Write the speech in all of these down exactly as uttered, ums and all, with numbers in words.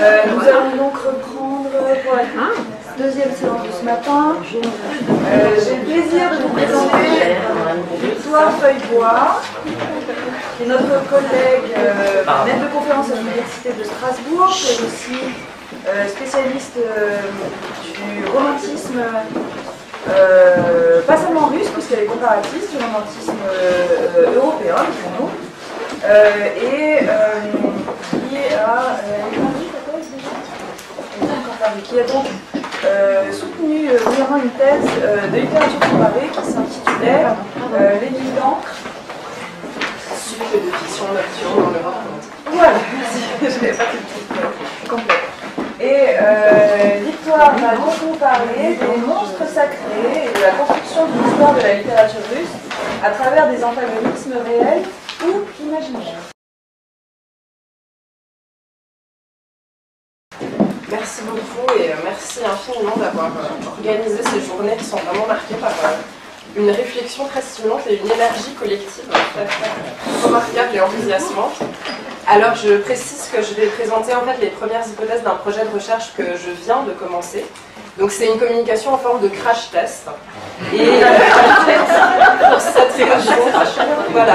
Euh, nous allons donc reprendre pour la deuxième séance de ce matin. Euh, J'ai le plaisir de vous présenter Victoire Feuillebois, qui est notre collègue, euh, maître de conférence à l'Université de Strasbourg, qui est aussi euh, spécialiste euh, du romantisme, euh, pas seulement russe, puisqu'elle est comparatiste, du romantisme euh, européen, disons-nous. Euh, et euh, qui, a, euh, qui a donc euh, soutenu euh, dernièrement une thèse euh, de littérature comparée qui s'intitulait euh, Les Nuits d'encre. Suite de fiction nocturne dans l'Europe. Voilà, merci, je n'avais pas tout le titre complet. Et euh, Victoire va donc nous parler des monstres sacrés et de la construction de l'histoire de la littérature russe à travers des antagonismes réels ou imaginaires. Merci beaucoup et merci infiniment d'avoir organisé ces journées qui sont vraiment marquées par une réflexion très stimulante et une énergie collective très remarquable et enthousiasmante. Alors je précise que je vais présenter en fait les premières hypothèses d'un projet de recherche que je viens de commencer. Donc c'est une communication en forme de crash test. Et pour cette raison, voilà.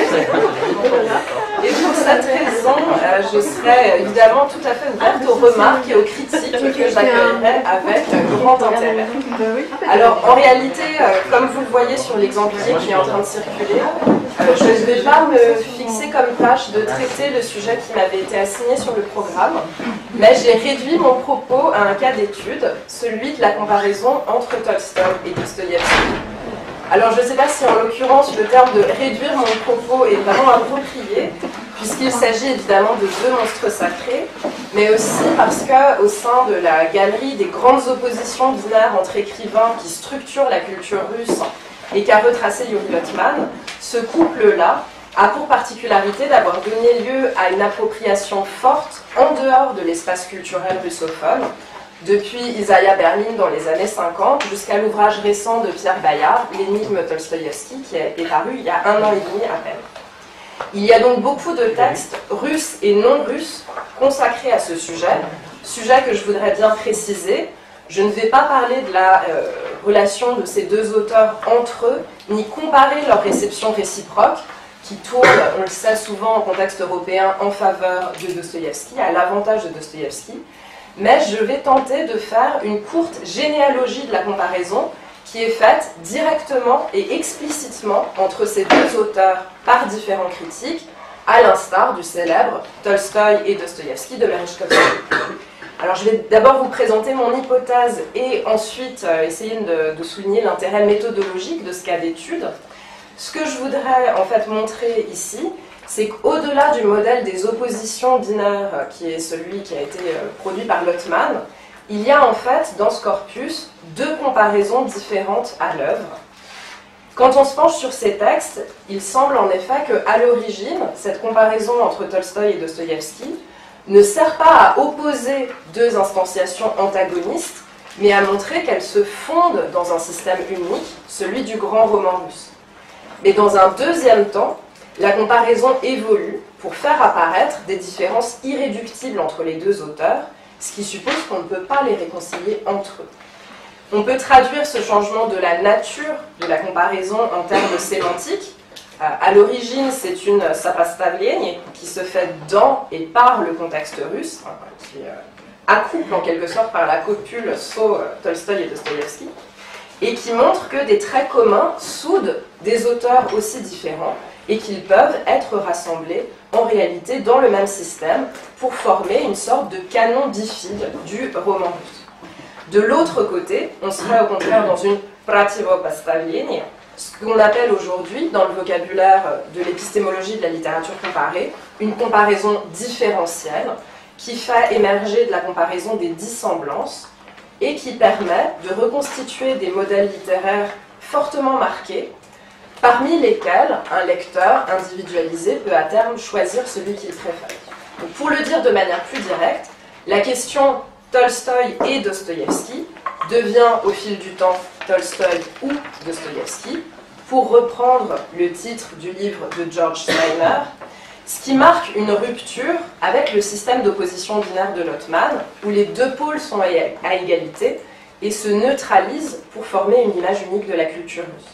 Et pour cette raison, euh, je serai évidemment tout à fait ouverte aux remarques et aux critiques que j'accueillerai avec grand intérêt. Alors en réalité, euh, comme vous le voyez sur l'exemplier qui est en train de circuler, euh, je ne vais pas me fixer comme tâche de traiter le sujet qui m'avait été assigné sur le programme, mais j'ai réduit mon propos à un cas d'étude, celui de la comparaison entre Tolstoï et Dostoïevski. Alors je ne sais pas si en l'occurrence le terme de réduire mon propos est vraiment approprié, puisqu'il s'agit évidemment de deux monstres sacrés, mais aussi parce qu'au sein de la galerie des grandes oppositions binaires entre écrivains qui structurent la culture russe et qu'a retracé Yuri Lotman, ce couple-là a pour particularité d'avoir donné lieu à une appropriation forte en dehors de l'espace culturel russophone, depuis Isaiah Berlin dans les années cinquante jusqu'à l'ouvrage récent de Pierre Bayard, L'énigme Tolstoïevski, qui est paru il y a un an et demi à peine. Il y a donc beaucoup de textes russes et non russes consacrés à ce sujet, sujet que je voudrais bien préciser. Je ne vais pas parler de la euh, relation de ces deux auteurs entre eux, ni comparer leur réception réciproque, qui tourne, on le sait souvent en contexte européen, en faveur de Dostoïevski, à l'avantage de Dostoïevski. Mais je vais tenter de faire une courte généalogie de la comparaison qui est faite directement et explicitement entre ces deux auteurs par différents critiques, à l'instar du célèbre Tolstoï et Dostoïevski de Merezhkovsky. Alors je vais d'abord vous présenter mon hypothèse et ensuite euh, essayer de, de souligner l'intérêt méthodologique de ce cas d'étude. Ce que je voudrais en fait montrer ici, c'est qu'au-delà du modèle des oppositions binaires, qui est celui qui a été produit par Lotman, il y a en fait dans ce corpus deux comparaisons différentes à l'œuvre. Quand on se penche sur ces textes, il semble en effet qu'à l'origine, cette comparaison entre Tolstoï et Dostoïevski ne sert pas à opposer deux instantiations antagonistes, mais à montrer qu'elles se fondent dans un système unique, celui du grand roman russe. Mais dans un deuxième temps, la comparaison évolue pour faire apparaître des différences irréductibles entre les deux auteurs, ce qui suppose qu'on ne peut pas les réconcilier entre eux. On peut traduire ce changement de la nature de la comparaison en termes sémantiques. À l'origine, c'est une sapastavlenie qui se fait dans et par le contexte russe, qui accouple en quelque sorte par la copule So, Tolstoï et Dostoïevski, et qui montre que des traits communs soudent des auteurs aussi différents, et qu'ils peuvent être rassemblés en réalité dans le même système pour former une sorte de canon bifide du roman russe. De l'autre côté, on serait au contraire dans une prativopastavlenie, ce qu'on appelle aujourd'hui, dans le vocabulaire de l'épistémologie de la littérature comparée, une comparaison différentielle qui fait émerger de la comparaison des dissemblances et qui permet de reconstituer des modèles littéraires fortement marqués, parmi lesquels un lecteur individualisé peut à terme choisir celui qu'il préfère. Donc, pour le dire de manière plus directe, la question Tolstoï et Dostoïevski devient au fil du temps Tolstoï ou Dostoïevski, pour reprendre le titre du livre de George Steiner, Ce qui marque une rupture avec le système d'opposition binaire de Lotman, où les deux pôles sont à égalité et se neutralisent pour former une image unique de la culture russe.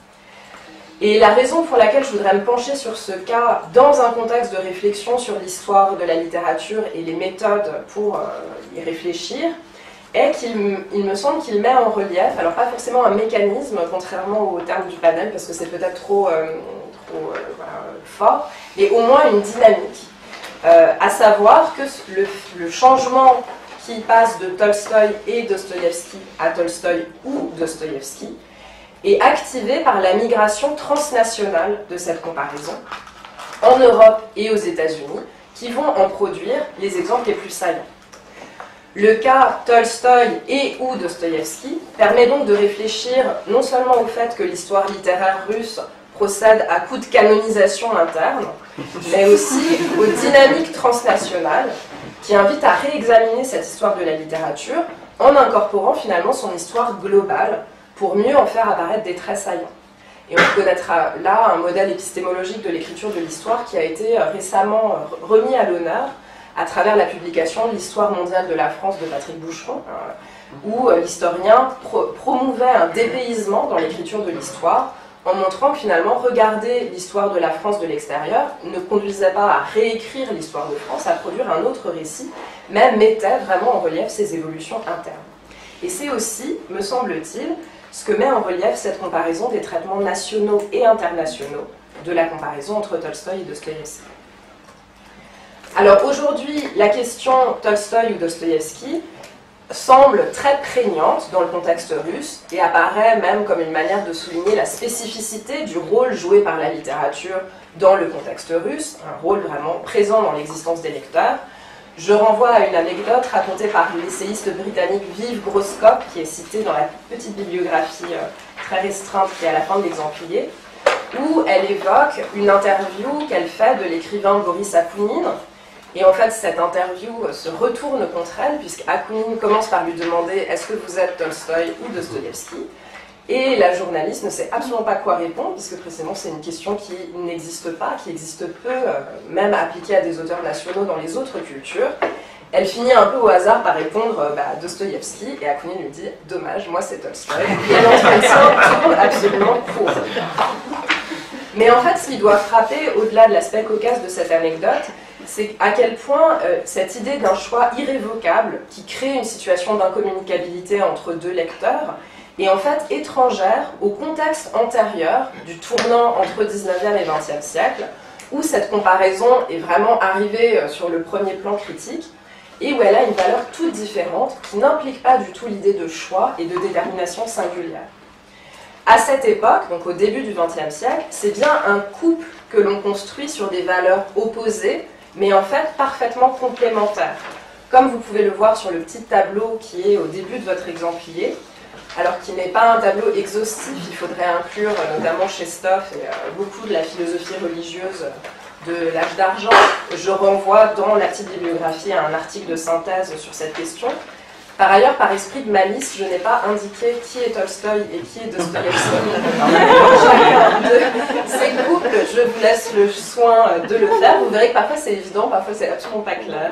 Et la raison pour laquelle je voudrais me pencher sur ce cas dans un contexte de réflexion sur l'histoire de la littérature et les méthodes pour euh, y réfléchir, est qu'il me semble qu'il met en relief, alors pas forcément un mécanisme, contrairement au terme du panel, parce que c'est peut-être trop, euh, trop euh, voilà, fort, mais au moins une dynamique, euh, à savoir que le, le changement qui passe de Tolstoï et Dostoïevski à Tolstoï ou Dostoïevski est activé par la migration transnationale de cette comparaison en Europe et aux États-Unis, qui vont en produire les exemples les plus saillants. Le cas Tolstoï et ou Dostoïevski permet donc de réfléchir non seulement au fait que l'histoire littéraire russe procède à coups de canonisation interne, mais aussi aux dynamiques transnationales qui invitent à réexaminer cette histoire de la littérature en incorporant finalement son histoire globale pour mieux en faire apparaître des traits saillants. Et on reconnaîtra là un modèle épistémologique de l'écriture de l'histoire qui a été récemment remis à l'honneur à travers la publication « L'histoire mondiale de la France » de Patrick Boucheron, où l'historien pro promouvait un dépaysement dans l'écriture de l'histoire, en montrant que finalement, regarder l'histoire de la France de l'extérieur ne conduisait pas à réécrire l'histoire de France, à produire un autre récit, mais mettait vraiment en relief ses évolutions internes. Et c'est aussi, me semble-t-il, ce que met en relief cette comparaison des traitements nationaux et internationaux de la comparaison entre Tolstoï et Dostoïevski. Alors aujourd'hui, la question Tolstoï ou Dostoïevski semble très prégnante dans le contexte russe et apparaît même comme une manière de souligner la spécificité du rôle joué par la littérature dans le contexte russe, un rôle vraiment présent dans l'existence des lecteurs. Je renvoie à une anecdote racontée par l'essayiste britannique Viv Groskop, qui est citée dans la petite bibliographie très restreinte qui est à la fin de l'exemplier, où elle évoque une interview qu'elle fait de l'écrivain Boris Akounine. Et en fait, cette interview se retourne contre elle, puisqu'Akounine commence par lui demander « Est-ce que vous êtes Tolstoï ou Dostoïevski ?» Et la journaliste ne sait absolument pas quoi répondre, puisque précisément c'est une question qui n'existe pas, qui existe peu, euh, même appliquée à des auteurs nationaux dans les autres cultures. Elle finit un peu au hasard par répondre euh, bah, Dostoïevski, et Akounine lui dit « Dommage, moi c'est Tolstoï ». Et l'entretien tourne absolument court. Mais en fait, ce qui doit frapper, au-delà de l'aspect cocasse de cette anecdote, c'est à quel point euh, cette idée d'un choix irrévocable qui crée une situation d'incommunicabilité entre deux lecteurs est en fait étrangère au contexte antérieur du tournant entre dix-neuvième et vingtième siècle, où cette comparaison est vraiment arrivée sur le premier plan critique et où elle a une valeur toute différente qui n'implique pas du tout l'idée de choix et de détermination singulière. À cette époque, donc au début du vingtième siècle, c'est bien un couple que l'on construit sur des valeurs opposées, mais en fait parfaitement complémentaires. Comme vous pouvez le voir sur le petit tableau qui est au début de votre exemplier, alors qu'il n'est pas un tableau exhaustif, il faudrait inclure notamment Chestov et euh, beaucoup de la philosophie religieuse de l'âge d'argent. Je renvoie dans la petite bibliographie à un article de synthèse sur cette question. Par ailleurs, par esprit de malice, je n'ai pas indiqué qui est Tolstoï et qui est Dostoïevski. Chacun de ces couples, je vous laisse le soin de le faire. Vous verrez que parfois c'est évident, parfois c'est absolument pas clair.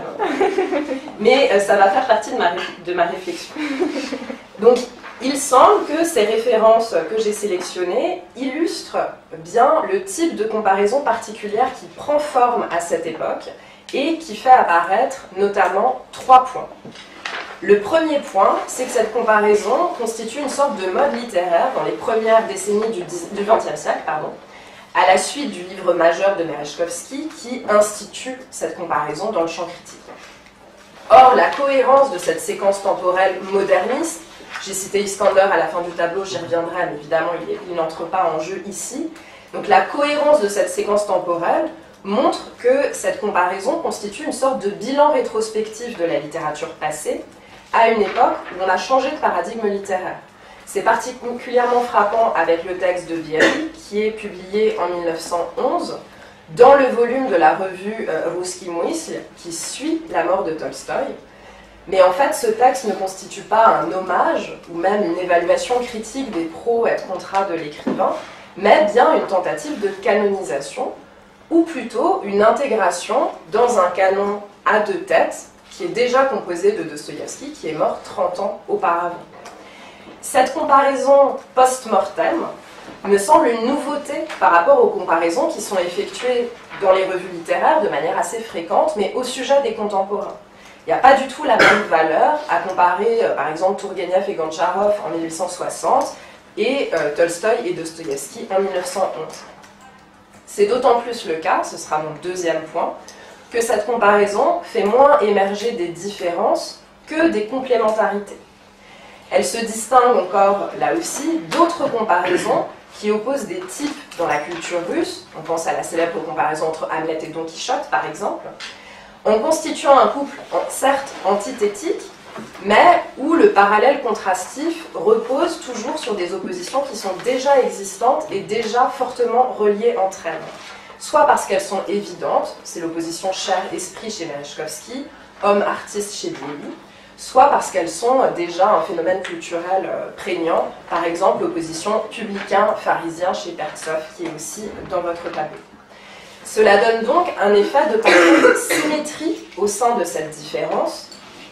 Mais euh, ça va faire partie de ma, de ma réflexion. Donc, il semble que ces références que j'ai sélectionnées illustrent bien le type de comparaison particulière qui prend forme à cette époque et qui fait apparaître notamment trois points. Le premier point, c'est que cette comparaison constitue une sorte de mode littéraire dans les premières décennies du vingtième siècle, pardon, à la suite du livre majeur de Merejkovski qui institue cette comparaison dans le champ critique. Or, la cohérence de cette séquence temporelle moderniste, j'ai cité Iskander à la fin du tableau, j'y reviendrai, mais évidemment il n'entre pas en jeu ici. Donc la cohérence de cette séquence temporelle montre que cette comparaison constitue une sorte de bilan rétrospectif de la littérature passée, à une époque où on a changé de paradigme littéraire. C'est particulièrement frappant avec le texte de Vieri, qui est publié en mille neuf cent onze, dans le volume de la revue euh, Ruski Мысль, qui suit la mort de Tolstoï. Mais en fait, ce texte ne constitue pas un hommage, ou même une évaluation critique des pros et contras de l'écrivain, mais bien une tentative de canonisation, ou plutôt une intégration dans un canon à deux têtes qui est déjà composé de Dostoïevski, qui est mort trente ans auparavant. Cette comparaison post-mortem me semble une nouveauté par rapport aux comparaisons qui sont effectuées dans les revues littéraires de manière assez fréquente, mais au sujet des contemporains. Il n'y a pas du tout la même valeur à comparer, euh, par exemple, Tourgueniev et Goncharov en mille huit cent soixante et euh, Tolstoï et Dostoïevski en mille neuf cent onze. C'est d'autant plus le cas, ce sera mon deuxième point, que cette comparaison fait moins émerger des différences que des complémentarités. Elle se distingue encore, là aussi, d'autres comparaisons qui opposent des types dans la culture russe, on pense à la célèbre comparaison entre Hamlet et Don Quichotte par exemple, en constituant un couple certes antithétique, mais où le parallèle contrastif repose toujours sur des oppositions qui sont déjà existantes et déjà fortement reliées entre elles. Soit parce qu'elles sont évidentes, c'est l'opposition chair-esprit chez Merezhkovski, homme-artiste chez Bieli, soit parce qu'elles sont déjà un phénomène culturel prégnant, par exemple l'opposition publicain-pharisien chez Pertsov, qui est aussi dans votre tableau. Cela donne donc un effet de parfaite symétrie au sein de cette différence,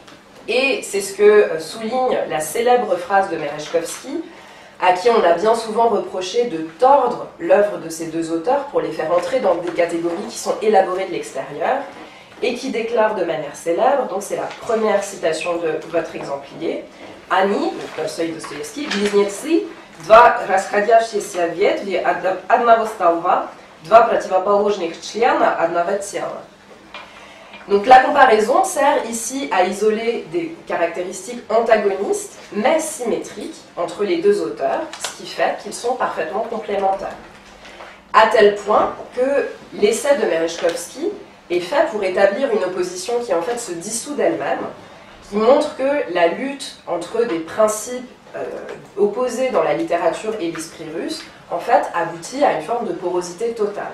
et c'est ce que souligne la célèbre phrase de Merezhkovski, à qui on a bien souvent reproché de tordre l'œuvre de ces deux auteurs pour les faire entrer dans des catégories qui sont élaborées de l'extérieur, et qui déclare de manière célèbre, donc c'est la première citation de votre exemplier, Ani, Tolstoï et Dostoïevski, Близнецы, два расходящиеся ветви одного столба, два противоположных члена одного тела. Donc la comparaison sert ici à isoler des caractéristiques antagonistes, mais symétriques, entre les deux auteurs, ce qui fait qu'ils sont parfaitement complémentaires. À tel point que l'essai de Merezhkovski est fait pour établir une opposition qui en fait se dissout d'elle-même, qui montre que la lutte entre des principes euh, opposés dans la littérature et l'esprit russe, en fait, aboutit à une forme de porosité totale.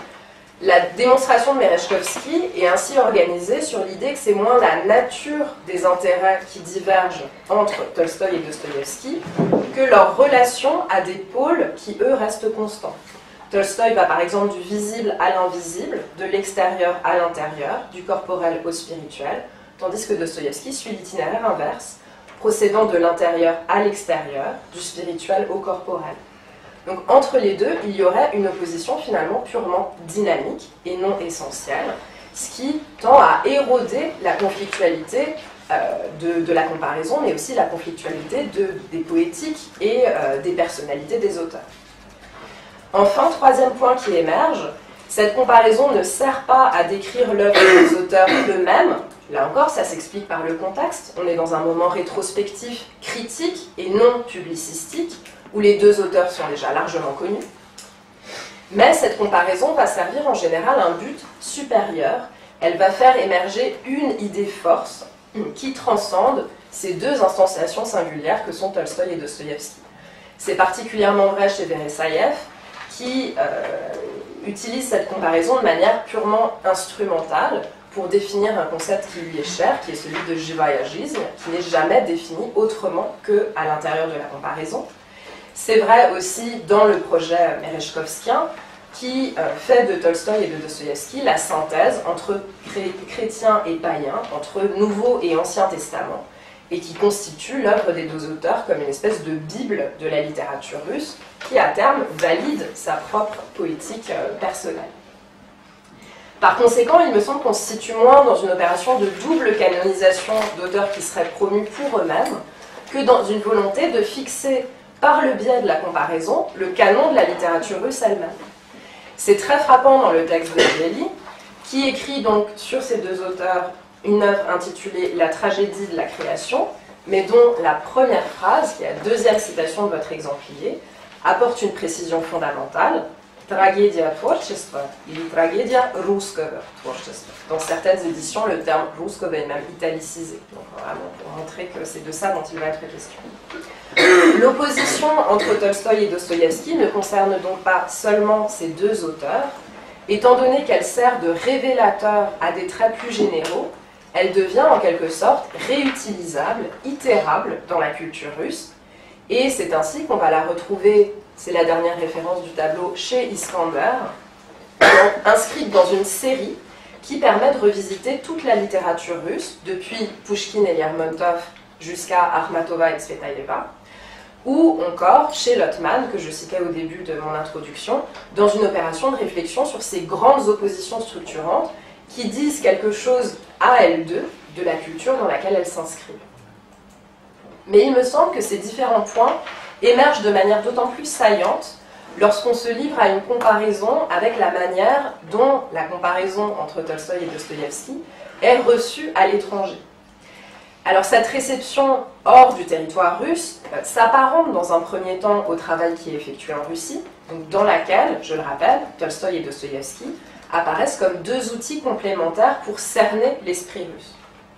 La démonstration de Merezhkovski est ainsi organisée sur l'idée que c'est moins la nature des intérêts qui divergent entre Tolstoï et Dostoïevski que leur relation à des pôles qui, eux, restent constants. Tolstoï va par exemple du visible à l'invisible, de l'extérieur à l'intérieur, du corporel au spirituel, tandis que Dostoïevski suit l'itinéraire inverse, procédant de l'intérieur à l'extérieur, du spirituel au corporel. Donc entre les deux, il y aurait une opposition finalement purement dynamique et non essentielle, ce qui tend à éroder la conflictualité euh, de, de la comparaison, mais aussi la conflictualité de, des poétiques et euh, des personnalités des auteurs. Enfin, troisième point qui émerge, cette comparaison ne sert pas à décrire l'œuvre des auteurs eux-mêmes. Là encore, ça s'explique par le contexte. On est dans un moment rétrospectif, critique et non publicistique, où les deux auteurs sont déjà largement connus. Mais cette comparaison va servir en général un but supérieur. Elle va faire émerger une idée force qui transcende ces deux instanciations singulières que sont Tolstoï et Dostoïevski. C'est particulièrement vrai chez Veresaïev, qui euh, utilise cette comparaison de manière purement instrumentale pour définir un concept qui lui est cher, qui est celui de jivayagisme, qui n'est jamais défini autrement qu'à l'intérieur de la comparaison. C'est vrai aussi dans le projet merezhkovskien, qui euh, fait de Tolstoï et de Dostoïevski la synthèse entre chré chrétiens et païens, entre Nouveau et Ancien Testament, et qui constitue l'œuvre des deux auteurs comme une espèce de bible de la littérature russe, qui à terme valide sa propre poétique euh, personnelle. Par conséquent, il me semble qu'on se situe moins dans une opération de double canonisation d'auteurs qui seraient promus pour eux-mêmes, que dans une volonté de fixer, par le biais de la comparaison, le canon de la littérature russe elle-même. C'est très frappant dans le texte de Bieli, qui écrit donc sur ces deux auteurs une œuvre intitulée « La tragédie de la création », mais dont la première phrase, qui est la deuxième citation de votre exemplier, apporte une précision fondamentale. Tragedia tvorчества или tragedia русского творчества. Dans certaines éditions, le terme русского est même italicisé. Donc vraiment pour montrer que c'est de ça dont il va être question. L'opposition entre Tolstoï et Dostoïevski ne concerne donc pas seulement ces deux auteurs. Étant donné qu'elle sert de révélateur à des traits plus généraux, elle devient en quelque sorte réutilisable, itérable dans la culture russe. Et c'est ainsi qu'on va la retrouver, c'est la dernière référence du tableau, chez Iskander, inscrite dans une série qui permet de revisiter toute la littérature russe, depuis Pouchkine et Lermontov jusqu'à Akhmatova et Tsvetaeva, ou encore chez Lotman, que je citais au début de mon introduction, dans une opération de réflexion sur ces grandes oppositions structurantes qui disent quelque chose à elles deux de la culture dans laquelle elles s'inscrivent. Mais il me semble que ces différents points émergent de manière d'autant plus saillante lorsqu'on se livre à une comparaison avec la manière dont la comparaison entre Tolstoï et Dostoïevski est reçue à l'étranger. Alors cette réception hors du territoire russe euh, s'apparente dans un premier temps au travail qui est effectué en Russie, donc dans laquelle, je le rappelle, Tolstoï et Dostoïevski apparaissent comme deux outils complémentaires pour cerner l'esprit russe.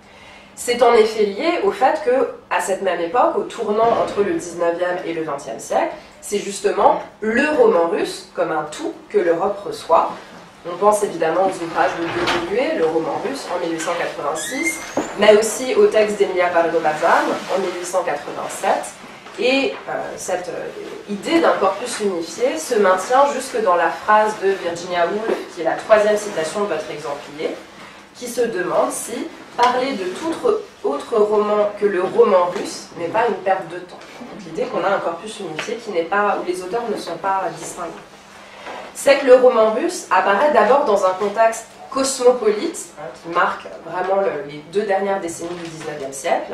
C'est en effet lié au fait que, à cette même époque, au tournant entre le dix-neuvième et le vingtième siècle, c'est justement le roman russe comme un tout que l'Europe reçoit. On pense évidemment aux ouvrages de Berruguet, le roman russe, en mille huit cent quatre-vingt-six, mais aussi au texte d'Emilia Pardo-Bazan en mille huit cent quatre-vingt-sept. Et euh, cette euh, idée d'un corpus unifié se maintient jusque dans la phrase de Virginia Woolf, qui est la troisième citation de votre exemplaire, qui se demande si parler de tout autre roman que le roman russe n'est pas une perte de temps. L'idée qu'on a un corpus unifié qui n'est pas, où les auteurs ne sont pas distingués. C'est que le roman russe apparaît d'abord dans un contexte cosmopolite, hein, qui marque vraiment le, les deux dernières décennies du dix-neuvième siècle,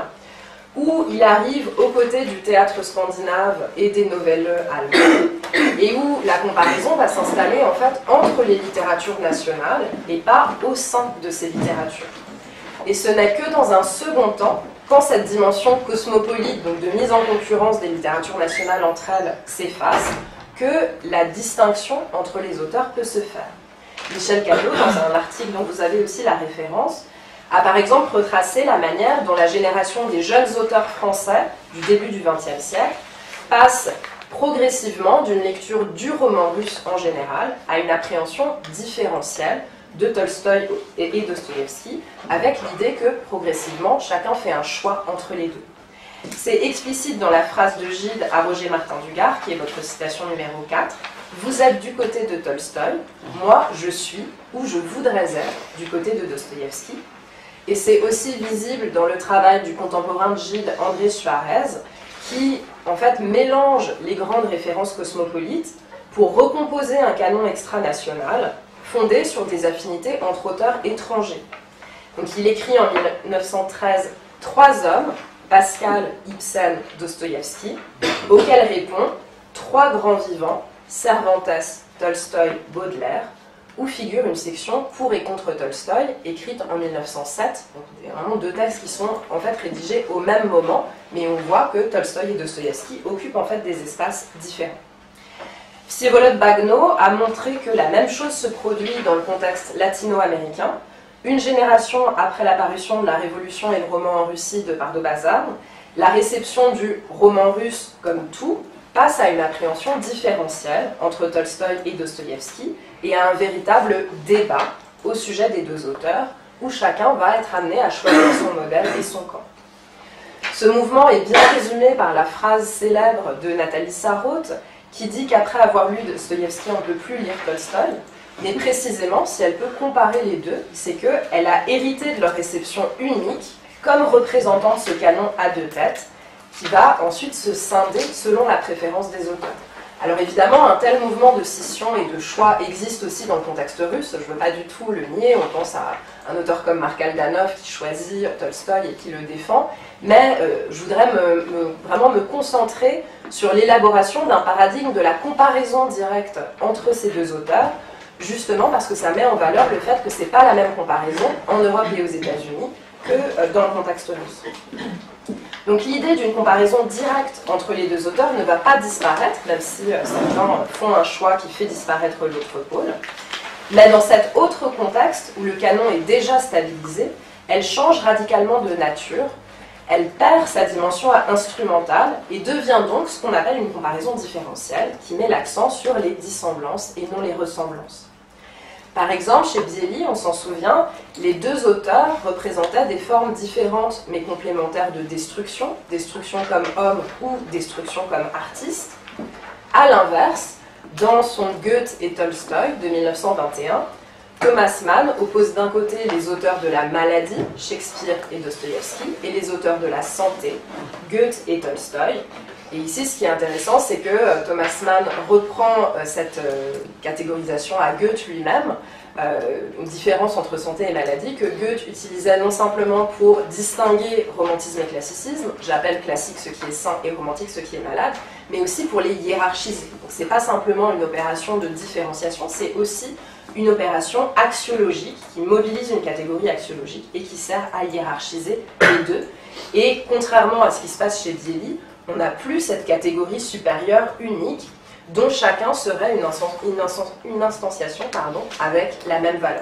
où il arrive aux côtés du théâtre scandinave et des nouvelles allemandes, et où la comparaison va s'installer en fait entre les littératures nationales et pas au sein de ces littératures. Et ce n'est que dans un second temps, quand cette dimension cosmopolite, donc de mise en concurrence des littératures nationales entre elles, s'efface, que la distinction entre les auteurs peut se faire. Michel Cadot, dans un article dont vous avez aussi la référence, a par exemple retracé la manière dont la génération des jeunes auteurs français du début du vingtième siècle passe progressivement d'une lecture du roman russe en général à une appréhension différentielle de Tolstoï et Dostoïevski, avec l'idée que progressivement chacun fait un choix entre les deux. C'est explicite dans la phrase de Gide à Roger Martin Dugard, qui est votre citation numéro quatre. « Vous êtes du côté de Tolstoï, moi je suis, ou je voudrais être, du côté de Dostoïevski. » Et c'est aussi visible dans le travail du contemporain de Gide, André Suarez, qui en fait mélange les grandes références cosmopolites pour recomposer un canon extranational fondé sur des affinités entre auteurs étrangers. Donc il écrit en mille neuf cent treize trois hommes, Pascal, Ibsen, Dostoïevski, auxquels répond trois grands vivants, Cervantes, Tolstoï, Baudelaire, où figure une section pour et contre Tolstoï, écrite en mille neuf cent sept. Donc, il y a vraiment deux textes qui sont en fait rédigés au même moment, mais on voit que Tolstoï et Dostoïevski occupent en fait des espaces différents. Vsevolod Bagno a montré que la même chose se produit dans le contexte latino-américain. Une génération après l'apparition de la Révolution et le roman en Russie de Pardo-Bazan, la réception du roman russe comme tout passe à une appréhension différentielle entre Tolstoï et Dostoïevski et à un véritable débat au sujet des deux auteurs, où chacun va être amené à choisir son modèle et son camp. Ce mouvement est bien résumé par la phrase célèbre de Nathalie Sarraute, qui dit qu'après avoir lu Dostoïevski, on ne peut plus lire Tolstoï, mais précisément, si elle peut comparer les deux, c'est qu'elle a hérité de leur réception unique comme représentant de ce canon à deux têtes, qui va ensuite se scinder selon la préférence des auteurs. Alors évidemment, un tel mouvement de scission et de choix existe aussi dans le contexte russe, je ne veux pas du tout le nier, on pense à un auteur comme Mark Aldanov qui choisit Tolstoï et qui le défend, mais euh, je voudrais me, me, vraiment me concentrer sur l'élaboration d'un paradigme de la comparaison directe entre ces deux auteurs, justement parce que ça met en valeur le fait que ce n'est pas la même comparaison en Europe et aux États-Unis que euh, dans le contexte russe. Donc l'idée d'une comparaison directe entre les deux auteurs ne va pas disparaître, même si euh, certains font un choix qui fait disparaître l'autre pôle. Mais dans cet autre contexte, où le canon est déjà stabilisé, elle change radicalement de nature, elle perd sa dimension instrumentale et devient donc ce qu'on appelle une comparaison différentielle, qui met l'accent sur les dissemblances et non les ressemblances. Par exemple, chez Bieli, on s'en souvient, les deux auteurs représentaient des formes différentes mais complémentaires de destruction, destruction comme homme ou destruction comme artiste. À l'inverse, dans son Goethe et Tolstoï de mille neuf cent vingt et un, Thomas Mann oppose d'un côté les auteurs de la maladie, Shakespeare et Dostoïevski, et les auteurs de la santé, Goethe et Tolstoï. Et ici, ce qui est intéressant, c'est que Thomas Mann reprend cette catégorisation à Goethe lui-même, euh, une différence entre santé et maladie, que Goethe utilisait non simplement pour distinguer romantisme et classicisme, j'appelle classique ce qui est sain et romantique ce qui est malade, mais aussi pour les hiérarchiser. Donc ce n'est pas simplement une opération de différenciation, c'est aussi une opération axiologique qui mobilise une catégorie axiologique et qui sert à hiérarchiser les deux. Et contrairement à ce qui se passe chez Diely, on n'a plus cette catégorie supérieure unique dont chacun serait une, instan une, instan une instantiation pardon, avec la même valeur.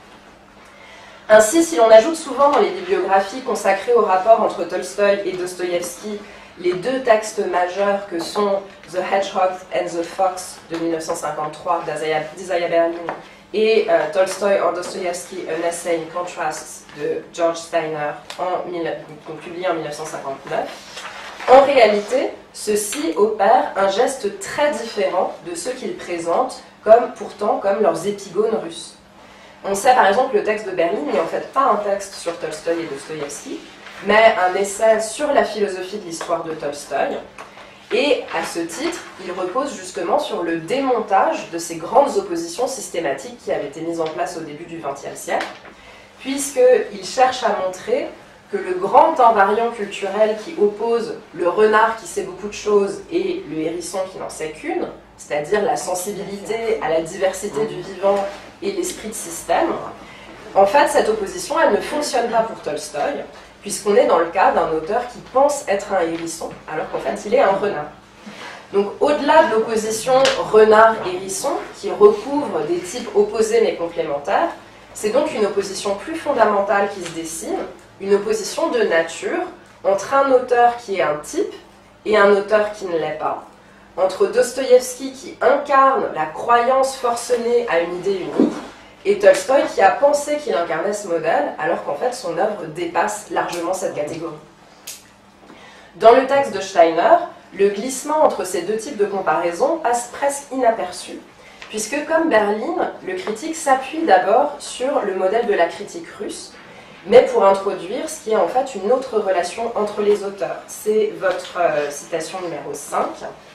Ainsi, si l'on ajoute souvent dans les bibliographies consacrées au rapport entre Tolstoï et Dostoïevski les deux textes majeurs que sont The Hedgehog and the Fox de mille neuf cent cinquante-trois d'Isaiah Berlin et euh, Tolstoy or Dostoevsky, An Essay in Contrasts de George Steiner, en, donc, publié en mille neuf cent cinquante-neuf, en réalité, ceux-ci opèrent un geste très différent de ceux qu'ils présentent comme, pourtant comme leurs épigones russes. On sait par exemple que le texte de Berlin n'est en fait pas un texte sur Tolstoï et Dostoïevski, mais un essai sur la philosophie de l'histoire de Tolstoï. Et à ce titre, il repose justement sur le démontage de ces grandes oppositions systématiques qui avaient été mises en place au début du vingtième siècle, puisqu'il cherche à montrer que le grand invariant culturel qui oppose le renard qui sait beaucoup de choses et le hérisson qui n'en sait qu'une, c'est-à-dire la sensibilité à la diversité du vivant et l'esprit de système, en fait, cette opposition, elle ne fonctionne pas pour Tolstoï, puisqu'on est dans le cas d'un auteur qui pense être un hérisson, alors qu'en fait, il est un renard. Donc, au-delà de l'opposition renard-hérisson, qui recouvre des types opposés mais complémentaires, c'est donc une opposition plus fondamentale qui se dessine, une opposition de nature entre un auteur qui est un type et un auteur qui ne l'est pas, entre Dostoïevski qui incarne la croyance forcenée à une idée unique, et Tolstoï qui a pensé qu'il incarnait ce modèle, alors qu'en fait son œuvre dépasse largement cette catégorie. Dans le texte de Steiner, le glissement entre ces deux types de comparaison passe presque inaperçu, puisque comme Berlin, le critique s'appuie d'abord sur le modèle de la critique russe, mais pour introduire ce qui est en fait une autre relation entre les auteurs. C'est votre euh, citation numéro cinq.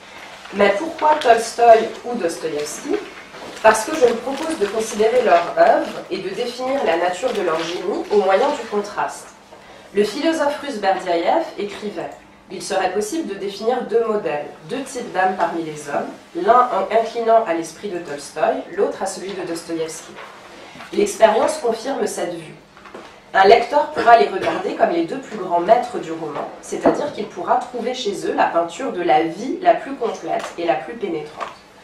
Mais pourquoi Tolstoï ou Dostoïevski ? Parce que je me propose de considérer leur œuvre et de définir la nature de leur génie au moyen du contraste. Le philosophe russe Berdyaev écrivait « Il serait possible de définir deux modèles, deux types d'âmes parmi les hommes, l'un inclinant à l'esprit de Tolstoï, l'autre à celui de Dostoïevski. L'expérience confirme cette vue. Un lecteur pourra les regarder comme les deux plus grands maîtres du roman, c'est-à-dire qu'il pourra trouver chez eux la peinture de la vie la plus complète et la plus pénétrante.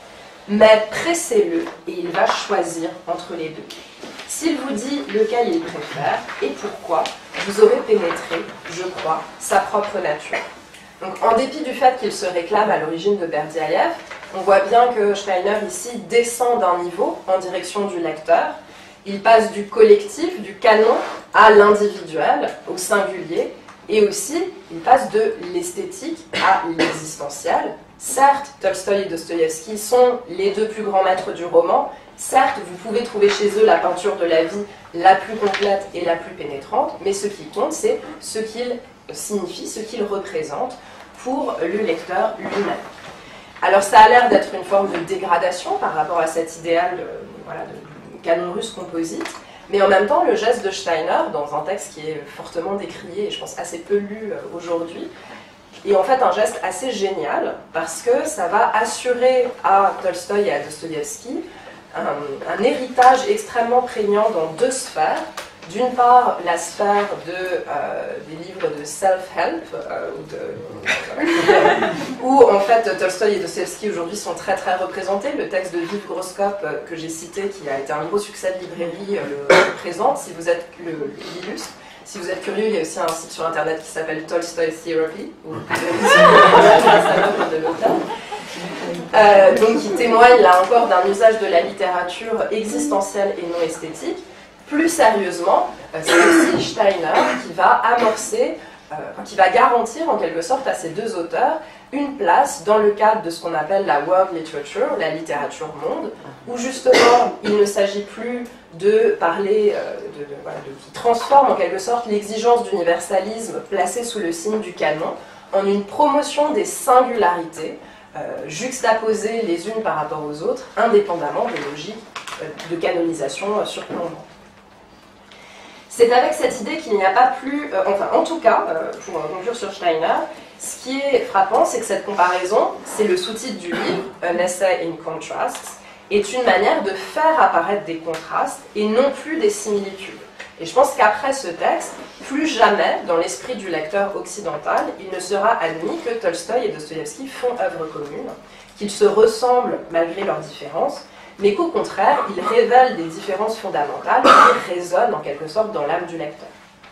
Mais pressez-le et il va choisir entre les deux. S'il vous dit lequel il préfère et pourquoi, vous aurez pénétré, je crois, sa propre nature. » Donc, en dépit du fait qu'il se réclame à l'origine de Berdyaev, on voit bien que Steiner ici descend d'un niveau en direction du lecteur. Il passe du collectif, du canon, à l'individuel, au singulier, et aussi il passe de l'esthétique à l'existentiel. Certes, Tolstoï et Dostoïevski sont les deux plus grands maîtres du roman. Certes, vous pouvez trouver chez eux la peinture de la vie la plus complète et la plus pénétrante, mais ce qui compte, c'est ce qu'ils signifient, ce qu'ils représentent pour le lecteur lui-même. Alors ça a l'air d'être une forme de dégradation par rapport à cet idéal de, voilà, de canon russe composite, mais en même temps, le geste de Steiner, dans un texte qui est fortement décrié et je pense assez peu lu aujourd'hui, est en fait un geste assez génial parce que ça va assurer à Tolstoï et à Dostoïevski un, un héritage extrêmement prégnant dans deux sphères. D'une part, la sphère de, euh, des livres de self-help, euh, où en fait Tolstoï et Dostoïevski aujourd'hui sont très très représentés. Le texte de Viv Groskop euh, que j'ai cité, qui a été un gros succès de librairie, euh, le, le présente, si vous êtes le, l'illustre. Si vous êtes curieux, il y a aussi un site sur internet qui s'appelle Tolstoy Therapy, où vous pouvez de l'auteur. Euh, donc qui témoigne là encore d'un usage de la littérature existentielle et non esthétique. Plus sérieusement, c'est aussi Steiner qui va amorcer euh, qui va garantir en quelque sorte à ces deux auteurs une place dans le cadre de ce qu'on appelle la world literature, la littérature monde, où justement il ne s'agit plus de parler, euh, de, de, voilà, de, qui transforme en quelque sorte l'exigence d'universalisme placée sous le signe du canon en une promotion des singularités, euh, juxtaposées les unes par rapport aux autres, indépendamment des logiques euh, de canonisation euh, surplombante. C'est avec cette idée qu'il n'y a pas plus, euh, enfin en tout cas, euh, pour conclure sur Steiner, ce qui est frappant, c'est que cette comparaison, c'est le sous-titre du livre, An Essay in Contrasts, est une manière de faire apparaître des contrastes et non plus des similitudes. Et je pense qu'après ce texte, plus jamais, dans l'esprit du lecteur occidental, il ne sera admis que Tolstoï et Dostoïevski font œuvre commune, qu'ils se ressemblent malgré leurs différences, mais qu'au contraire, ils révèlent des différences fondamentales qui résonnent en quelque sorte dans l'âme du lecteur.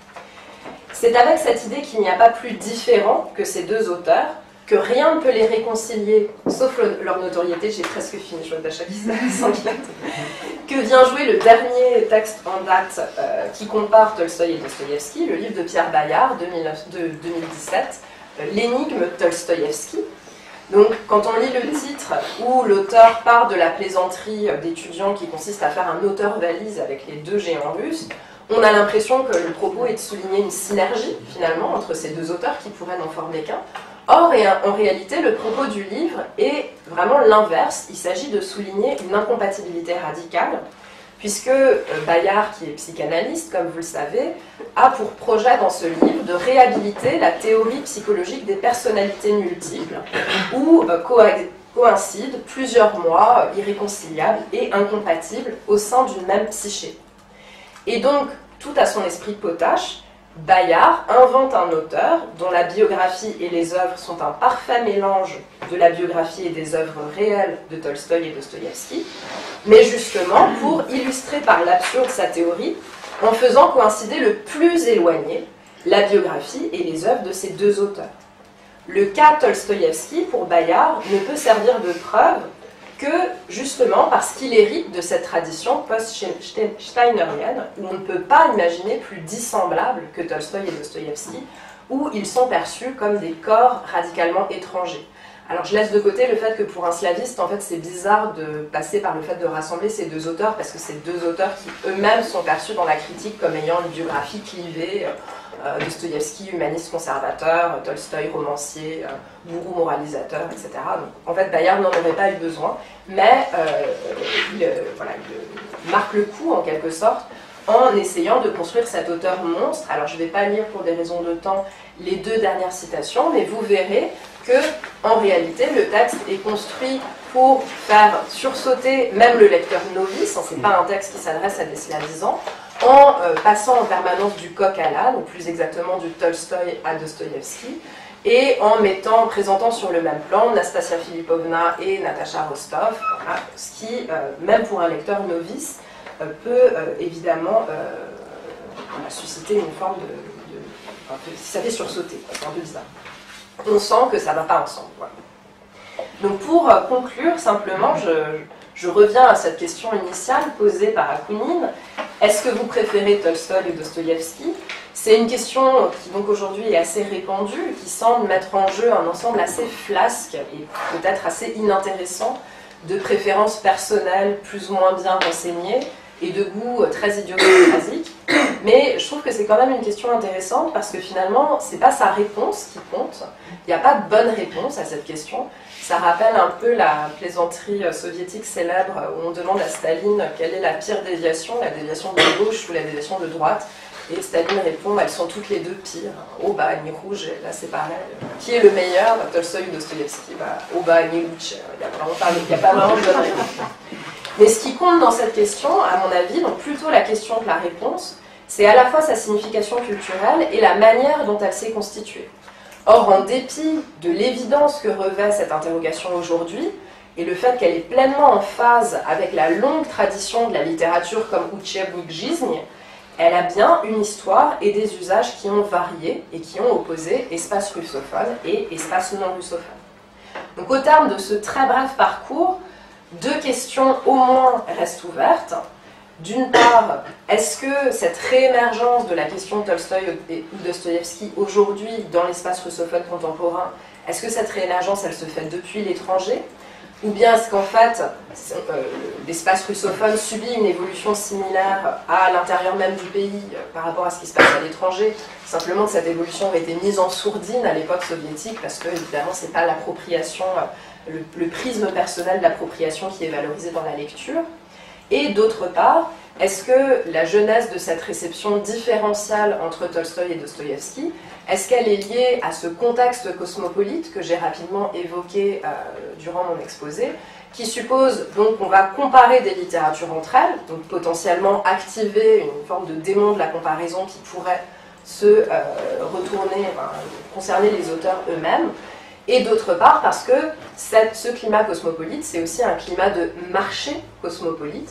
C'est avec cette idée qu'il n'y a pas plus différent que ces deux auteurs, que rien ne peut les réconcilier, sauf le, leur notoriété, j'ai presque fini, je vois Dacha qui s'inquiète, que vient jouer le dernier texte en date euh, qui compare Tolstoï et Dostoïevski, le livre de Pierre Bayard de, de deux mille dix-sept, euh, L'énigme Tolstoïevski. Donc, quand on lit le titre où l'auteur part de la plaisanterie d'étudiants qui consiste à faire un auteur-valise avec les deux géants russes, on a l'impression que le propos est de souligner une synergie, finalement, entre ces deux auteurs qui pourraient n'en former qu'un. Or, en réalité, le propos du livre est vraiment l'inverse. Il s'agit de souligner une incompatibilité radicale, puisque Bayard, qui est psychanalyste, comme vous le savez, a pour projet dans ce livre de réhabiliter la théorie psychologique des personnalités multiples, où coïncident plusieurs moi irréconciliables et incompatibles au sein d'une même psyché. Et donc, tout à son esprit potache, Bayard invente un auteur dont la biographie et les œuvres sont un parfait mélange de la biographie et des œuvres réelles de Tolstoï et Dostoïevski, mais justement pour illustrer par l'absurde sa théorie, en faisant coïncider le plus éloigné la biographie et les œuvres de ces deux auteurs. Le cas Tolstoïevski, pour Bayard, ne peut servir de preuve que, justement, parce qu'il hérite de cette tradition post-steinerienne, où on ne peut pas imaginer plus dissemblables que Tolstoï et Dostoïevski, où ils sont perçus comme des corps radicalement étrangers. Alors je laisse de côté le fait que pour un slaviste, en fait, c'est bizarre de passer par le fait de rassembler ces deux auteurs, parce que c'est deux auteurs qui eux-mêmes sont perçus dans la critique comme ayant une biographie clivée, euh, Dostoïevski, humaniste conservateur, Tolstoï, romancier, euh, gourou moralisateur, et cetera. Donc, en fait, Bayard n'en aurait pas eu besoin, mais euh, il, euh, voilà, il marque le coup, en quelque sorte, en essayant de construire cet auteur monstre. Alors je ne vais pas lire pour des raisons de temps les deux dernières citations, mais vous verrez que, en réalité, le texte est construit pour faire sursauter même le lecteur novice, ce n'est pas un texte qui s'adresse à des slavisants, en euh, passant en permanence du coq à l'âne, ou plus exactement du Tolstoï à Dostoïevski, et en mettant, en présentant sur le même plan Nastasia Philippovna et Natacha Rostov, voilà, ce qui, euh, même pour un lecteur novice, euh, peut euh, évidemment euh, voilà, susciter une forme de... de enfin, ça fait sursauter, c'est un peu bizarre. On sent que ça ne va pas ensemble. Voilà. Donc pour euh, conclure, simplement, je, je reviens à cette question initiale posée par Akounine. Est-ce que vous préférez Tolstoï ou Dostoïevski? C'est une question qui donc aujourd'hui est assez répandue et qui semble mettre en jeu un ensemble assez flasque et peut-être assez inintéressant de préférences personnelles plus ou moins bien renseignées et de goûts très idiopathiques. Mais je trouve que c'est quand même une question intéressante parce que finalement, c'est pas sa réponse qui compte. Il n'y a pas de bonne réponse à cette question. Ça rappelle un peu la plaisanterie soviétique célèbre où on demande à Staline quelle est la pire déviation, la déviation de gauche ou la déviation de droite. Et Staline répond, elles sont toutes les deux pires. Oba, ni rouge, là c'est pareil. Qui est le meilleur? Tolstoï ou Dostoïevski? Bah, Oba, ni rouge. Il n'y a vraiment pas, il y a pas vraiment de bonne réponse. Mais ce qui compte dans cette question, à mon avis, donc plutôt la question que la réponse, c'est à la fois sa signification culturelle et la manière dont elle s'est constituée. Or, en dépit de l'évidence que revêt cette interrogation aujourd'hui, et le fait qu'elle est pleinement en phase avec la longue tradition de la littérature comme Uchebnik Жизнь, elle a bien une histoire et des usages qui ont varié et qui ont opposé espace russophone et espace non russophone. Donc au terme de ce très bref parcours, deux questions au moins restent ouvertes. D'une part, est-ce que cette réémergence de la question de Tolstoï ou Dostoïevski aujourd'hui dans l'espace russophone contemporain, est-ce que cette réémergence, elle se fait depuis l'étranger? Ou bien est-ce qu'en fait, euh, l'espace russophone subit une évolution similaire à l'intérieur même du pays euh, par rapport à ce qui se passe à l'étranger, simplement que cette évolution a été mise en sourdine à l'époque soviétique, parce que évidemment c'est pas l'appropriation, euh, le, le prisme personnel de l'appropriation qui est valorisé dans la lecture. Et d'autre part, est-ce que la genèse de cette réception différentielle entre Tolstoï et Dostoïevski, est-ce qu'elle est liée à ce contexte cosmopolite que j'ai rapidement évoqué euh, durant mon exposé, qui suppose donc qu'on va comparer des littératures entre elles, donc potentiellement activer une forme de démon de la comparaison qui pourrait se euh, retourner, enfin, concerner les auteurs eux-mêmes, et d'autre part parce que cette, ce climat cosmopolite, c'est aussi un climat de marché cosmopolite.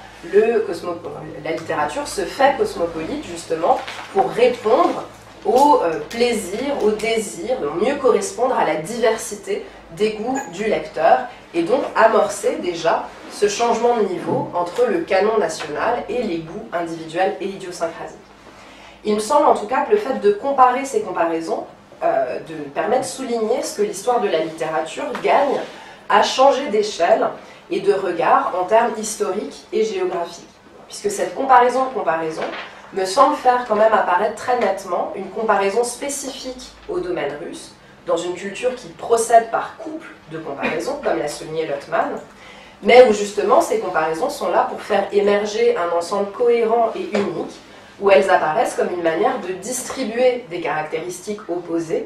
Le cosmo, la littérature se fait cosmopolite justement pour répondre au euh, plaisir, au désir, de mieux correspondre à la diversité des goûts du lecteur, et donc amorcer déjà ce changement de niveau entre le canon national et les goûts individuels et idiosyncrasiques. Il me semble en tout cas que le fait de comparer ces comparaisons, euh, de permet de souligner ce que l'histoire de la littérature gagne à changer d'échelle et de regard en termes historiques et géographiques. Puisque cette comparaison de comparaison me semble faire quand même apparaître très nettement une comparaison spécifique au domaine russe, dans une culture qui procède par couple de comparaisons, comme l'a souligné Lotman, mais où justement ces comparaisons sont là pour faire émerger un ensemble cohérent et unique, où elles apparaissent comme une manière de distribuer des caractéristiques opposées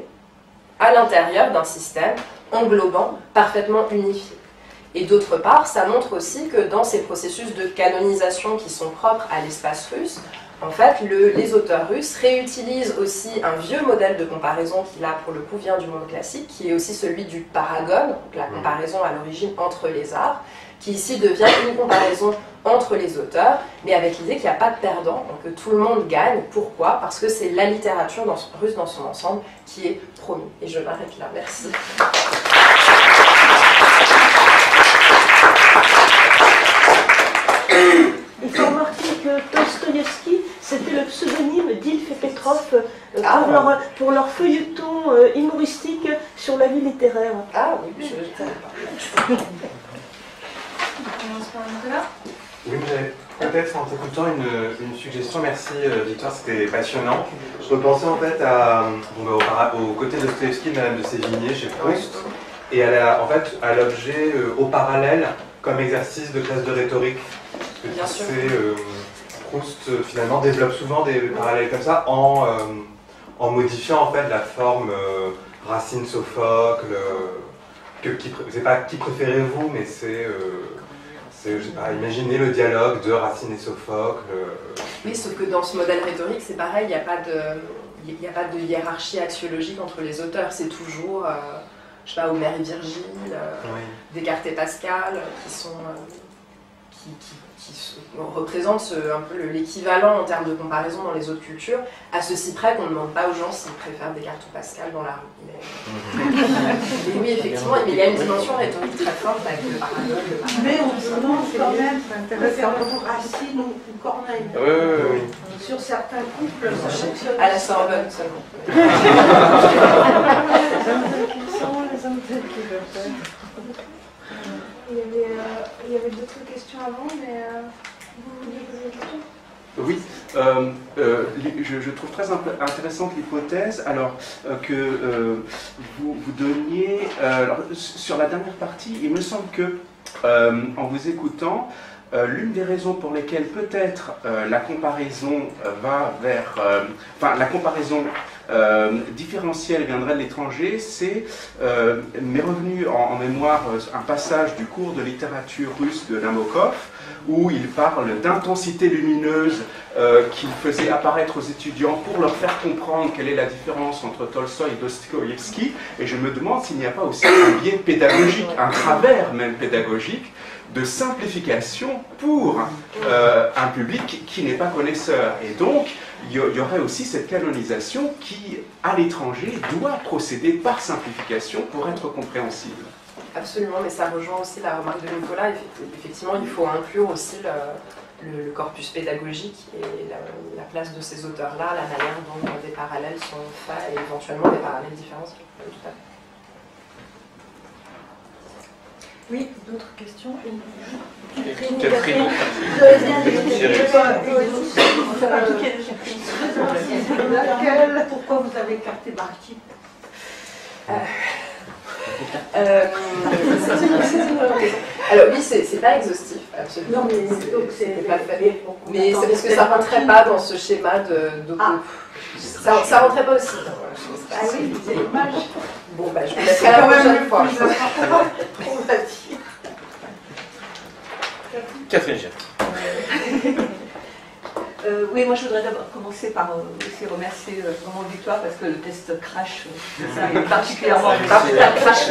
à l'intérieur d'un système englobant, parfaitement unifié. Et d'autre part, ça montre aussi que dans ces processus de canonisation qui sont propres à l'espace russe, en fait, le, les auteurs russes réutilisent aussi un vieux modèle de comparaison qui, là, pour le coup, vient du monde classique, qui est aussi celui du paragone, donc la comparaison à l'origine entre les arts, qui ici devient une comparaison entre les auteurs, mais avec l'idée qu'il n'y a pas de perdant, donc que tout le monde gagne. Pourquoi? Parce que c'est la littérature dans, russe dans son ensemble qui est promise. Et je m'arrête là. Merci. Il faut remarquer que Dostoïevski, c'était le pseudonyme d'Ilf et Petrov euh, ah, pour, leur, pour leur feuilleton euh, humoristique sur la vie littéraire. Ah oui, je ne savais pas. On commence par Nicolas. Oui, j'avais peut-être en t'écoutant une, une suggestion. Merci Victoire, c'était passionnant. Je repensais en fait à, bon, bah, au, au côté de Dostoïevski, Madame de Sévigné chez Proust, oui. Et à la, en fait à l'objet euh, au parallèle comme exercice de classe de rhétorique. Bien sûr. Euh, Proust euh, finalement développe souvent des parallèles comme ça en, euh, en modifiant en fait la forme euh, Racine, Sophocle. Euh, que, qui, c'est pas qui préférez-vous, mais c'est euh, je sais pas, imaginez le dialogue de Racine et Sophocle. Euh, oui, sauf que dans ce modèle rhétorique, c'est pareil, il n'y a pas de, il n'y a pas de hiérarchie axiologique entre les auteurs, c'est toujours, euh, je sais pas, Homère et Virgile, euh, oui. Descartes et Pascal, qui sont, euh, qui, qui, qui représentent ce, un peu l'équivalent en termes de comparaison dans les autres cultures, à ceci près qu'on ne demande pas aux gens s'ils préfèrent Descartes ou Pascal dans la rue. Mais, mais oui, effectivement, mais il y a une dimension rhétorique très forte avec le parallèle. Mais on se demande quand même, préférons Racine ou Corneille. Oui, oui, oui. Sur certains couples, ça fonctionne. À la Sorbonne seulement. Les hommes tels qui veulent faire. Il y avait, euh, il y avait d'autres questions avant, mais euh, vous vouliez poser des questions? Oui, euh, euh, je, je trouve très intéressante l'hypothèse alors euh, que euh, vous, vous donniez, euh, alors, sur la dernière partie, il me semble que, euh, en vous écoutant, euh, l'une des raisons pour lesquelles peut-être euh, la comparaison euh, va vers, euh, enfin la comparaison euh, différentielle viendrait de l'étranger, c'est, euh, m'est revenu en, en mémoire un passage du cours de littérature russe de Nabokov, où il parle d'intensité lumineuse euh, qu'il faisait apparaître aux étudiants pour leur faire comprendre quelle est la différence entre Tolstoï et Dostoïevski, et je me demande s'il n'y a pas aussi un biais pédagogique, un travers même pédagogique, de simplification pour euh, un public qui n'est pas connaisseur. Et donc, il y aurait aussi cette canonisation qui, à l'étranger, doit procéder par simplification pour être compréhensible. Absolument, mais ça rejoint aussi la remarque de Nicolas. Effectivement, il faut inclure aussi le, le, le corpus pédagogique et la, la place de ces auteurs-là, la manière dont des parallèles sont faits et éventuellement des parallèles différenciés. Tout à fait. Oui, d'autres questions? Catherine, Catherine. Laquelle, pourquoi vous avez écarté Marty? Euh, alors oui, c'est pas exhaustif, absolument. Non, mais c'est pas fait. Mais c'est parce que ça rentrait pas dans ce schéma de. de ah. ça, ça rentrait pas aussi. Ah oui, c'est dommage. Bon, bah je vous laisserai la prochaine fois. Catherine Gert. Euh, oui, moi je voudrais d'abord commencer par euh, aussi remercier euh, vraiment Victoire parce que le test crash, euh, ça est particulièrement crash,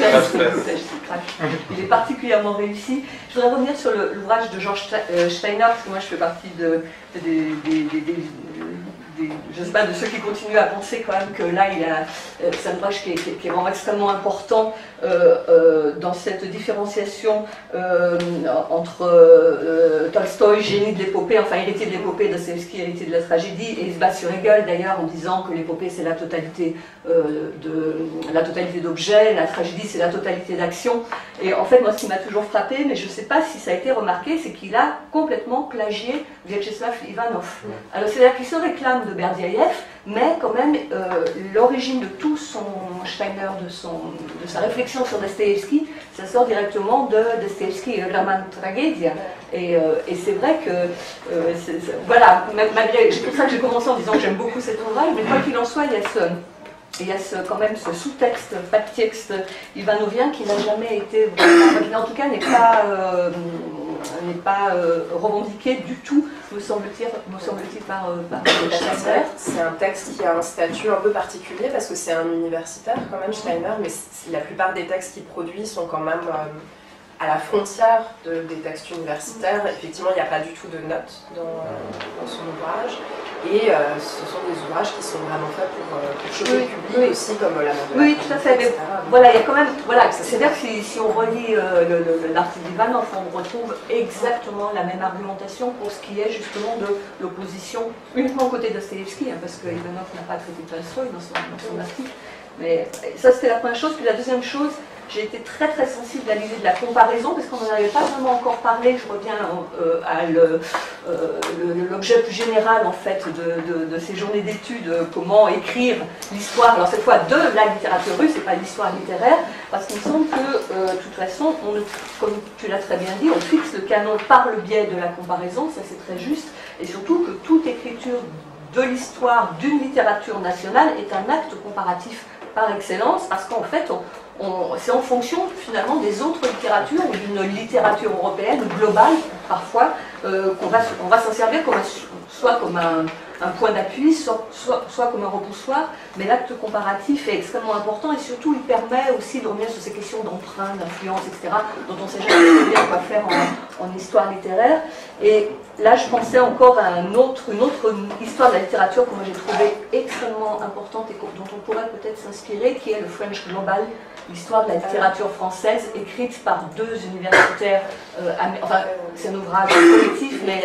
il est particulièrement réussi. Je voudrais revenir sur l'ouvrage de George Steiner parce que moi je fais partie de, de, des, des, des, des, des, je sais pas, de ceux qui continuent à penser quand même que là il a euh, c'est un ouvrage qui est, qui, est, qui est vraiment extrêmement important euh, euh, dans cette différenciation euh, entre euh, Tolstoï, génie de l'épopée, enfin héritier de l'épopée, Dostoïevski, héritier de la tragédie, et il se base sur Hegel d'ailleurs en disant que l'épopée c'est la totalité euh, de la totalité d'objets, la tragédie c'est la totalité d'actions. Et en fait moi ce qui m'a toujours frappé, mais je ne sais pas si ça a été remarqué, c'est qu'il a complètement plagié Vyacheslav Ivanov. Alors c'est-à-dire qu'il se réclame de Berdiaïev, mais quand même euh, l'origine de tout son Steiner, de, son, de sa réflexion sur Dostoïevski, ça sort directement de Dostoïevski et Roman Tragedia. Et, euh, et c'est vrai que, euh, c est, c est, voilà, malgré, c'est pour ça que j'ai commencé en disant que j'aime beaucoup cet ouvrage, mais quoi qu'il en soit, il y a ce... Il y a ce, quand même ce sous-texte, pas de texte ivanovien qui n'a jamais été, qui en tout cas n'est pas, euh, n'est pas euh, revendiqué du tout, me semble-t-il, me semble-t-il par, euh, par Steiner. C'est un texte qui a un statut un peu particulier parce que c'est un universitaire quand même, Steiner, mais la plupart des textes qu'il produit sont quand même euh, à la frontière de, des textes universitaires. Effectivement, il n'y a pas du tout de notes dans, dans son ouvrage. Et euh, ce sont des ouvrages qui sont vraiment faits pour, euh, pour choquer oui, le public oui. aussi, comme euh, la mort de Oui, tout à fait. Mais, voilà, il y a quand même. Voilà, c'est-à-dire que si, si on relit euh, l'article d'Ivanov, on retrouve exactement la même argumentation pour ce qui est justement de l'opposition, uniquement côté de Dostoïevski, hein, parce que Ivanov n'a pas traité Tolstoï dans son, dans son article. Mais ça, c'était la première chose. Puis la deuxième chose, j'ai été très très sensible à l'idée de la comparaison, parce qu'on n'en avait pas vraiment encore parlé. Je reviens euh, à l'objet euh, plus général en fait de, de, de ces journées d'études, euh, comment écrire l'histoire, alors cette fois de la littérature russe, et pas l'histoire littéraire, parce qu'il me semble que, euh, de toute façon, on, comme tu l'as très bien dit, on fixe le canon par le biais de la comparaison, ça c'est très juste, et surtout que toute écriture de l'histoire d'une littérature nationale est un acte comparatif par excellence, parce qu'en fait, c'est en fonction finalement des autres littératures ou d'une littérature européenne globale, parfois, euh, qu'on va, on va s'en servir comme un, soit comme un, un point d'appui, soit, soit, soit comme un repoussoir, mais l'acte comparatif est extrêmement important et surtout il permet aussi de revenir sur ces questions d'emprunt, d'influence, et cetera, dont on ne sait jamais bien quoi faire en, en histoire littéraire. Et là, je pensais encore à un autre, une autre histoire de la littérature que moi j'ai trouvée extrêmement importante et dont on pourrait peut-être s'inspirer, qui est le French Global, l'histoire de la littérature française, écrite par deux universitaires, euh, enfin, c'est un ouvrage collectif, mais...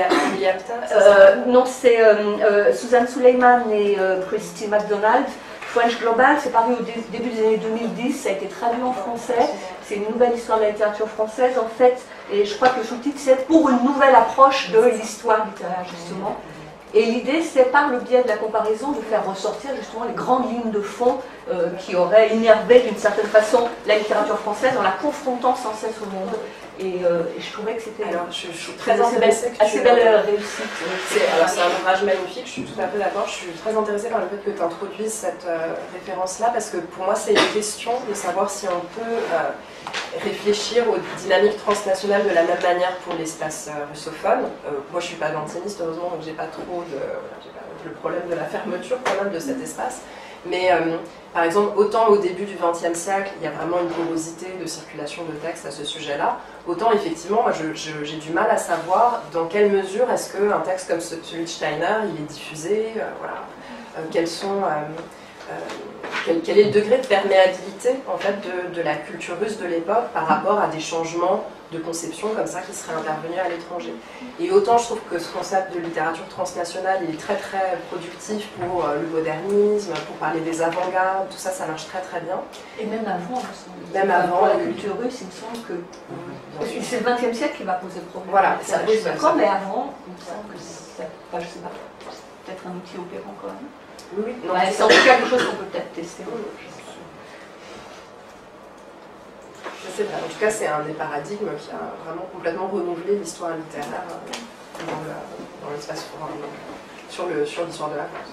Euh, non, c'est euh, euh, Suzanne Suleiman et euh, Christy MacDonald. French Global, c'est paru au début des années deux mille dix, ça a été traduit en français, c'est une nouvelle histoire de la littérature française en fait, et je crois que le sous-titre c'est pour une nouvelle approche de l'histoire littéraire justement. Et l'idée c'est par le biais de la comparaison de faire ressortir justement les grandes lignes de fond euh, qui auraient innervé d'une certaine façon la littérature française en la confrontant sans cesse au monde. Et, euh, et je trouvais que c'était je, je suis très intéressée que assez belle réussite. C'est un ouvrage magnifique, je suis tout à fait d'accord. Je suis très intéressée par le fait que tu introduises cette euh, référence-là, parce que pour moi c'est une question de savoir si on peut euh, réfléchir aux dynamiques transnationales de la même manière pour l'espace euh, russophone. Euh, moi je suis pas dantiniste heureusement, donc j'ai pas trop de, j'ai pas le problème de la fermeture quand même de cet espace. Mais euh, par exemple, autant au début du vingtième siècle, il y a vraiment une porosité de circulation de textes à ce sujet-là, autant effectivement, j'ai du mal à savoir dans quelle mesure est-ce qu'un texte comme celui de Steiner, il est diffusé, euh, voilà, euh, quels sont, euh, euh, quel, quel est le degré de perméabilité en fait, de, de la culture russe de l'époque par rapport à des changements de conception comme ça qui seraient intervenus à l'étranger. Et autant je trouve que ce concept de littérature transnationale il est très très productif pour euh, le modernisme, pour parler des avant-gardes, tout ça, ça marche très très bien. Et même avant, il même avant la culture russe, il me semble que oui, c'est le vingtième siècle qui va poser problème. Voilà, ça ça pose pose d'accord, mais avant, il me semble que c'est, enfin, je sais pas, peut-être un outil opérant quand même. Oui, oui. Non, Ouais, c'est en tout cas quelque chose qu'on peut peut-être tester. C'est vrai. En tout cas, c'est un des paradigmes qui a vraiment complètement renouvelé l'histoire littéraire dans, le, dans l'espace forain, sur, le, sur l'histoire de la France.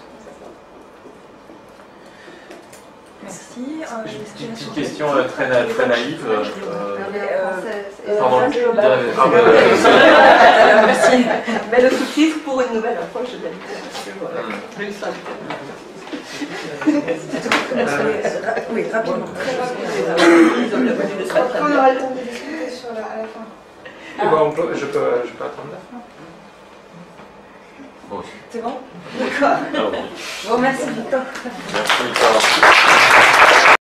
Merci. Euh, Une petite question euh, très, na- très naïve. Euh, euh, pardon. euh, Ah, bah, euh, Merci. Mais le sous-titre pour une nouvelle approche de la littérature. Hmm. l'histoire littéraire. Oui, rapidement. Après, on aura le temps de discuter sur la, à la fin. Eh ben, on peut, je, peux, je peux attendre la fin. Bon. C'est bon? D'accord. Ah, bon. Bon, merci Victor. Merci, Victor.